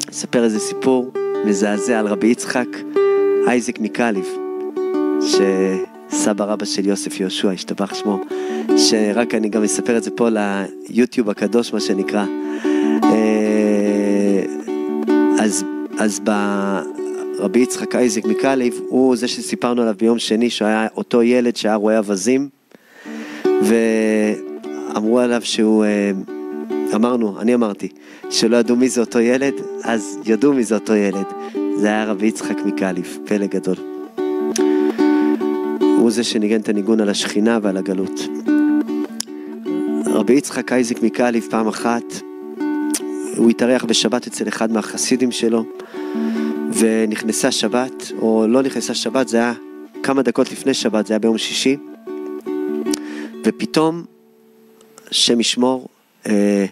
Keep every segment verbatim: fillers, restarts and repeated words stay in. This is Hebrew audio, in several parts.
אספר איזה סיפור מזעזע על רבי יצחק אייזק מקליב, שסבא רבא של יוסף יהושע, השתבח שמו, שרק אני גם אספר את זה פה ליוטיוב הקדוש, מה שנקרא. אז, אז ברבי יצחק אייזק מקליב, הוא זה שסיפרנו עליו ביום שני, שהיה אותו ילד שהיה רואה אבזים, ואמרו עליו שהוא, אמרנו, אני אמרתי, שלא ידעו מי זה אותו ילד, אז ידעו מי זה אותו ילד. זה היה רבי יצחק מקליב, פלא גדול. הוא זה שניגן את הניגון על השכינה ועל הגלות. רבי יצחק אייזק מקליב פעם אחת, הוא התארח בשבת אצל אחד מהחסידים שלו, ונכנסה שבת, או לא נכנסה שבת, זה היה כמה דקות לפני שבת, זה היה ביום שישי, ופתאום, שם ישמור, אה,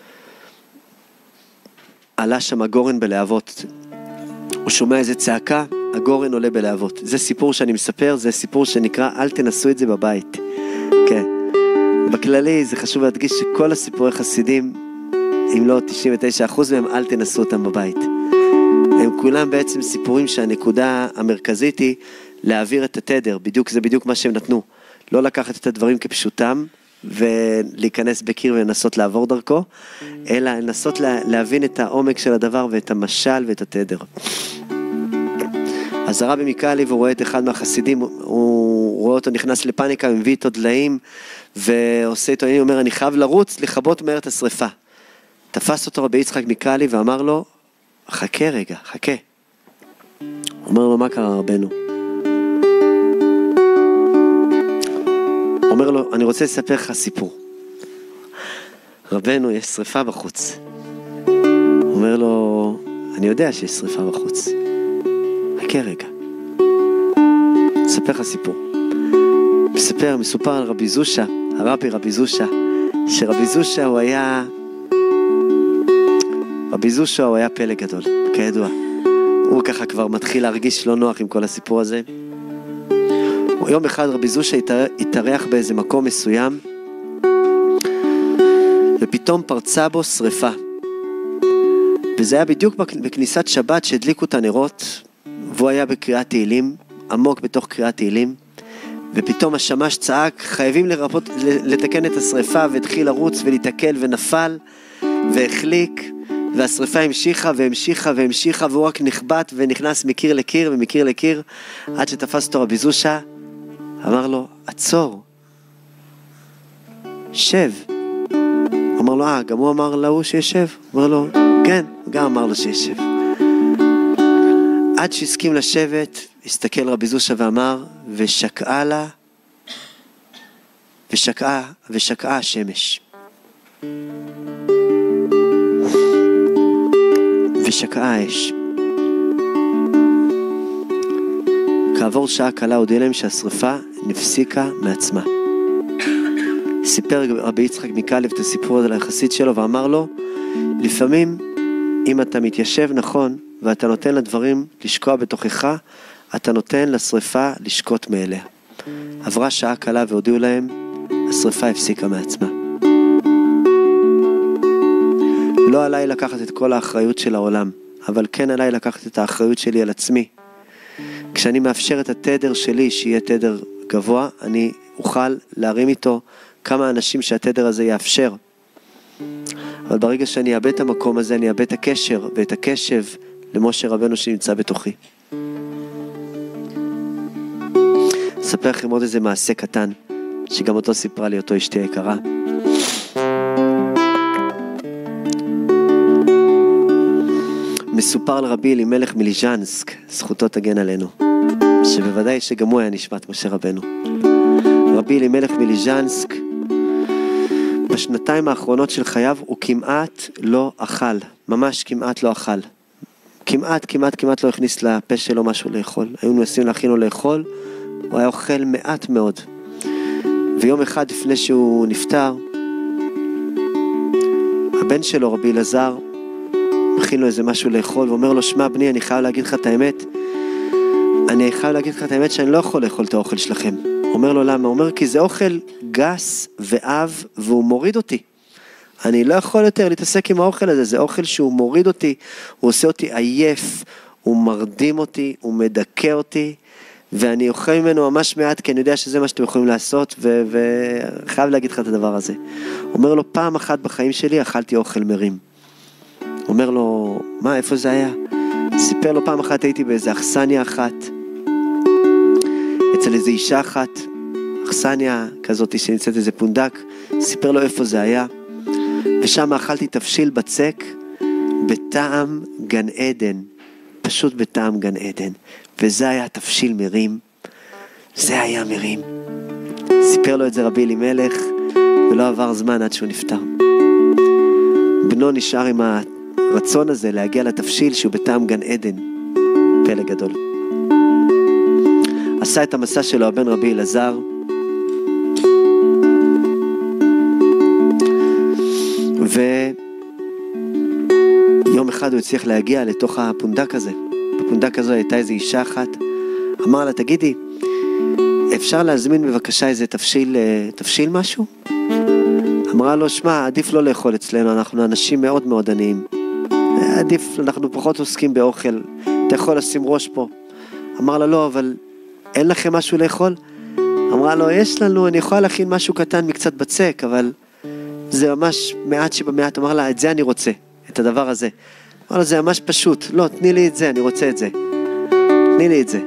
עלה שם הגורן בלהבות. הוא שומע איזה צעקה, הגורן עולה בלהבות. זה סיפור שאני מספר, זה סיפור שנקרא, אל תנסו את זה בבית. כן. בכללי, זה חשוב להדגיש שכל הסיפורי חסידים, אם לא תשעים ותשעה אחוז מהם, אל תנסו אותם בבית. הם כולם בעצם סיפורים שהנקודה המרכזית היא להעביר את התדר. בדיוק, זה בדיוק מה שהם נתנו. לא לקחת את הדברים כפשוטם, ולהיכנס בקיר ולנסות לעבור דרכו, אלא לנסות להבין את העומק של הדבר ואת המשל ואת התדר. אז הרבי מקליב, הוא רואה את אחד מהחסידים, הוא רואה אותו נכנס לפאניקה, מביא איתו דליים, ועושה איתו, אני אומר, אני חייב לרוץ, לכבות מהר את השריפה. תפס אותו רבי יצחק מקליב ואמר לו, חכה רגע, חכה. הוא אומר לו, מה קרה רבנו? אומר לו, אני רוצה לספר לך סיפור. רבנו, יש שריפה בחוץ. אומר לו, אני יודע שיש שריפה בחוץ. חכה רגע. אספר לך סיפור. מספר, מסופר על רבי זושה, הרבי רבי זושה, שרבי זושה הוא היה, רבי זושה הוא היה פלא גדול, כידוע. הוא ככה כבר מתחיל להרגיש לא נוח עם כל הסיפור הזה. יום אחד רבי זושה התארח באיזה מקום מסוים, ופתאום פרצה בו שריפה. וזה היה בדיוק בכניסת שבת שהדליקו את הנרות, והוא היה בקריאת תהילים, עמוק בתוך קריאת תהילים, ופתאום השמש צעק, חייבים לרפות, לתקן את השריפה, והתחיל לרוץ ולהתעכל ונפל, והחליק, והשריפה המשיכה והמשיכה והמשיכה, והוא רק נחבט ונכנס מקיר לקיר ומקיר לקיר, עד שתפס אותו רבי זושה, אמר לו, עצור, שב. אמר לו, אה, גם הוא אמר לו שישב? אמר לו, כן, הוא גם אמר לו שישב. עד שהסכים לשבת, הסתכל רבי זושה ואמר, ושקעה לה, ושקעה, ושקעה השמש. ושקעה האש. כעבור שעה קלה הודיע להם שהשריפה נפסיקה מעצמה. סיפר רבי יצחק מקליב את הסיפור על היחסית שלו ואמר לו, לפעמים אם אתה מתיישב נכון ואתה נותן לדברים לשקוע בתוכך, אתה נותן לשריפה לשקוט מאליה. עברה שעה קלה והודיעו להם, השריפה הפסיקה מעצמה. לא עליי לקחת את כל האחריות של העולם, אבל כן עליי לקחת את האחריות שלי על עצמי. כשאני מאפשר את התדר שלי שיהיה תדר גבוה, אני אוכל להרים איתו כמה אנשים שהתדר הזה יאפשר. אבל ברגע שאני אאבד את המקום הזה, אני אאבד את הקשר ואת הקשב למשה רבנו שנמצא בתוכי. אספר לכם עוד איזה מעשה קטן, שגם אותו סיפרה לי אותו אשתי היקרה. מסופר לרבי אלימלך מליז'נסק, זכותו תגן עלינו, שבוודאי שגם הוא היה נשמת משה רבנו. רבי אלימלך מליז'נסק, בשנתיים האחרונות של חייו הוא כמעט לא אכל, ממש כמעט לא אכל. כמעט, כמעט, כמעט לא הכניס לפה שלו משהו לאכול. היו מנסים להכין לו לאכול, הוא היה אוכל מעט מאוד. ויום אחד לפני שהוא נפטר, הבן שלו, רבי אלעזר, מכין לו איזה משהו לאכול, ואומר לו, שמע בני, אני חייב להגיד לך את האמת, אני חייב להגיד לך את האמת שאני לא יכול לאכול את האוכל שלכם. אומר לו, למה? הוא אומר, כי זה אוכל גס ואב, והוא מוריד אותי. אני לא יכול יותר להתעסק עם האוכל הזה, זה אוכל שהוא מוריד אותי, הוא עושה אותי עייף, הוא מרדים אותי, הוא מדכא אותי, ואני אוכל ממנו ממש מעט, כי אני יודע שזה מה שאתם יכולים לעשות, וחייב להגיד לך את הדבר הזה. אומר לו, פעם אחת בחיים שלי אכלתי אוכל מרים. אומר לו, מה, איפה זה היה? סיפר לו, פעם אחת הייתי באיזה אכסניה אחת, אצל איזו אישה אחת, אכסניה כזאת שנמצאת איזה פונדק, סיפר לו איפה זה היה, ושם אכלתי תבשיל בצק, בטעם גן עדן, פשוט בטעם גן עדן, וזה היה תבשיל מרים, זה היה מרים. סיפר לו את זה רבי אלימלך, ולא עבר זמן עד שהוא נפטר. בנו נשאר עם הרצון הזה להגיע לתבשיל שהוא בטעם גן עדן, פלא גדול. עשה את המסע שלו הבן רבי אלעזר, ויום אחד הוא הצליח להגיע לתוך הפונדק הזה. בפונדק הזה הייתה איזו אישה אחת, אמר לה, תגידי, אפשר להזמין בבקשה איזה תבשיל, תבשיל משהו? אמרה לו, שמע, עדיף לא לאכול אצלנו, אנחנו אנשים מאוד מאוד עניים. עדיף, אנחנו פחות עוסקים באוכל, אתה יכול לשים ראש פה. אמר לה, לא, אבל אין לכם משהו לאכול? אמרה לו, יש לנו, אני יכולה להכין משהו קטן מקצת בצק, אבל זה ממש מעט שבמעט. אמר לה, את זה אני רוצה, את הדבר הזה. אמר לה, זה ממש פשוט, לא, תני לי את זה, אני רוצה את זה. תני לי את זה.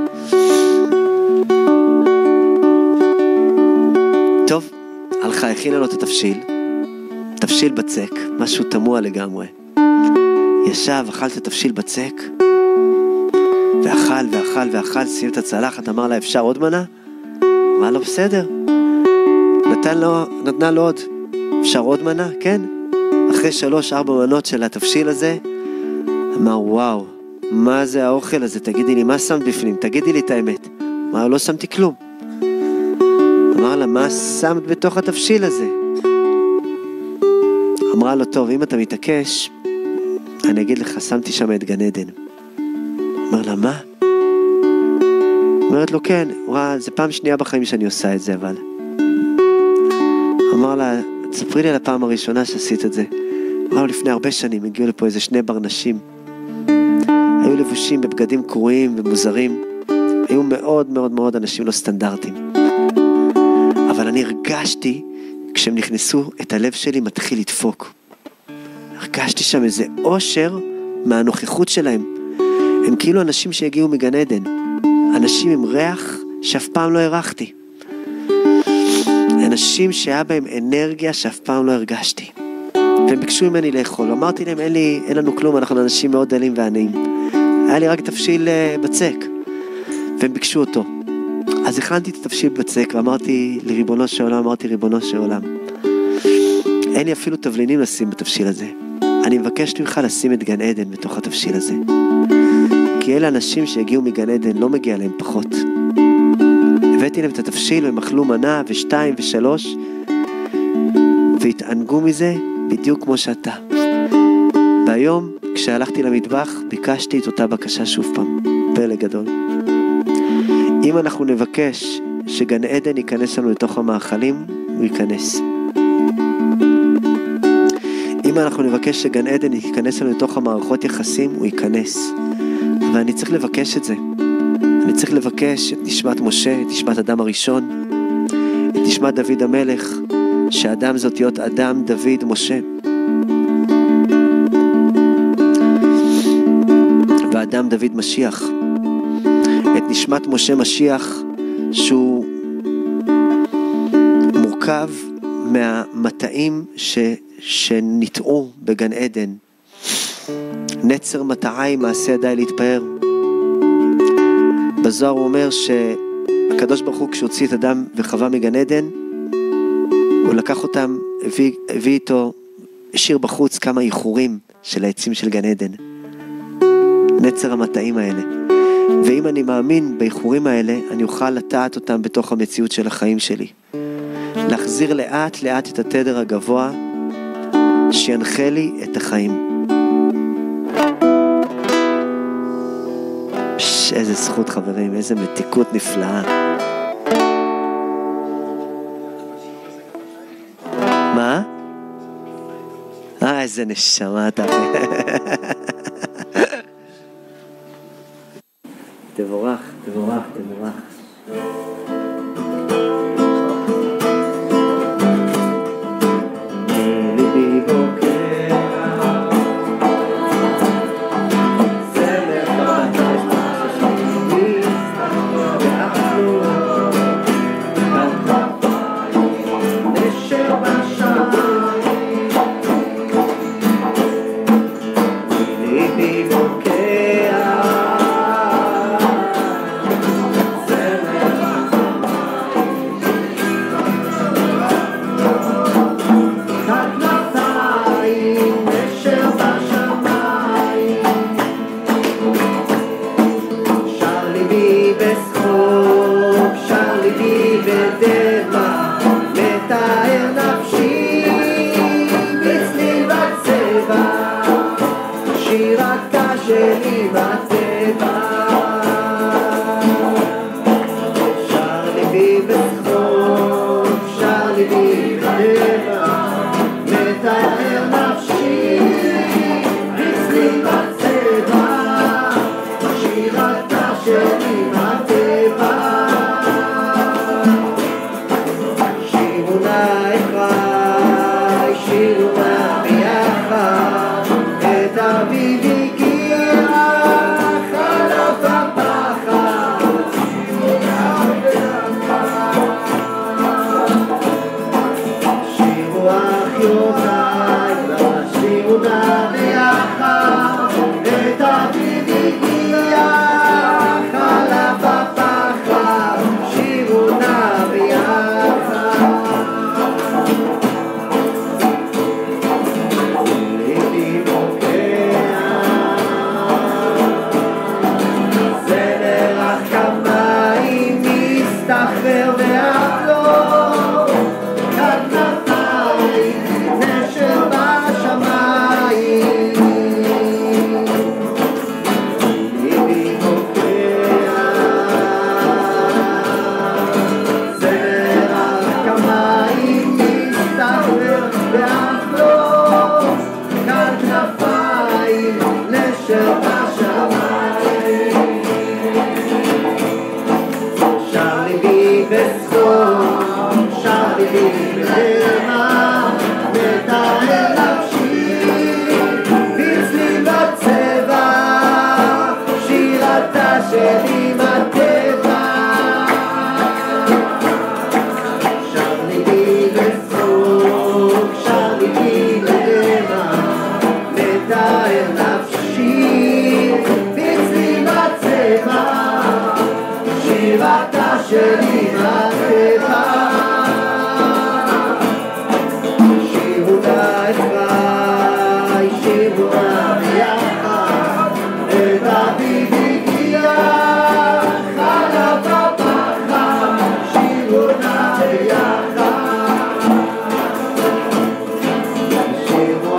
טוב, הלכה, הכינה לו את התבשיל, תבשיל בצק, משהו תמוה לגמרי. ישב, אכל את התבשיל בצק, ואכל ואכל ואכל, סיים את הצלחת, אמר לה, אפשר עוד מנה? אמר לו, בסדר. נתן לו, נתנה לו עוד, אפשר עוד מנה? כן. אחרי שלוש, ארבע מנות של התבשיל הזה, אמר, וואו, מה זה האוכל הזה? תגידי לי, מה שמת בפנים? תגידי לי את האמת. אמר, לא שמתי כלום. אמר לה, מה שמת בתוך התבשיל הזה? אמרה לו, טוב, אם אתה מתעקש, אני אגיד לך, שמתי שם את גן עדן. אמר לה, מה? אומרת לו, כן. אמרה, זה פעם שנייה בחיים שאני עושה את זה, אבל. אמר לה, תספרי לי על הפעם הראשונה שעשית את זה. אמר לו, לפני הרבה שנים, הגיעו לפה איזה שני ברנשים. היו לבושים בבגדים קרועים ומוזרים. היו מאוד מאוד מאוד אנשים לא סטנדרטיים. אבל אני הרגשתי, כשהם נכנסו, את הלב שלי מתחיל לדפוק. הרגשתי שם איזה אושר מהנוכחות שלהם. הם כאילו אנשים שהגיעו מגן עדן. אנשים עם ריח שאף פעם לא הרחתי. אנשים שהיה בהם אנרגיה שאף פעם לא הרגשתי. והם ביקשו ממני לאכול. אמרתי להם, אין, לי, אין לנו כלום, אנחנו אנשים מאוד דלים ועניים. היה לי רק תבשיל בצק. והם ביקשו אותו. אז הכנתי את התבשיל בצק, ואמרתי לריבונו של עולם, אמרתי ריבונו של עולם, אין לי אפילו תבלינים לשים בתבשיל הזה. אני מבקש ממך לשים את גן עדן בתוך התבשיל הזה. כי אלה אנשים שהגיעו מגן עדן, לא מגיע להם פחות. הבאתי להם את התבשיל, והם אכלו מנה, ושתיים, ושלוש, והתענגו מזה בדיוק כמו שאתה. והיום, כשהלכתי למטבח, ביקשתי את אותה בקשה שוב פעם. פלא גדול. אם אנחנו נבקש שגן עדן ייכנס לנו לתוך המאכלים, הוא ייכנס. אם אנחנו נבקש שגן עדן ייכנס לנו לתוך המערכות יחסים, הוא ייכנס. אבל אני צריך לבקש את זה. אני צריך לבקש את נשמת משה, את נשמת אדם הראשון, את נשמת דוד המלך, שאדם זאת להיות אדם, דוד, משה. ואדם דוד משיח. את נשמת משה משיח, שהוא מורכב מהמטעים ש, שניטעו בגן עדן. נצר מטעי מעשה ידי להתפאר. בזוהר הוא אומר שהקדוש ברוך הוא כשהוציא את אדם וחווה מגן עדן, הוא לקח אותם, הביא, הביא איתו, השאיר בחוץ כמה איחורים של העצים של גן עדן. נצר המטעים האלה. ואם אני מאמין באיחורים האלה, אני אוכל לטעת אותם בתוך המציאות של החיים שלי. להחזיר לאט לאט את התדר הגבוה, שינחה לי את החיים. ש, איזה זכות חברים, איזה מתיקות נפלאה. מה? איזה נשמה אתה. תבורך, תבורך, תבורך. ליבי בוקר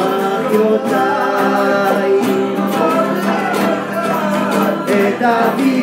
David